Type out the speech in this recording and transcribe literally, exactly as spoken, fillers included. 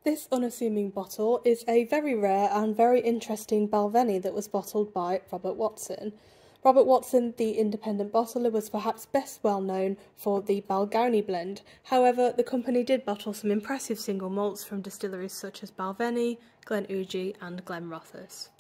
This unassuming bottle is a very rare and very interesting Balvenie that was bottled by Robert Watson. Robert Watson, the independent bottler, was perhaps best well known for the Balgownie blend. However, the company did bottle some impressive single malts from distilleries such as Balvenie, Glen Ugi and Glenrothes.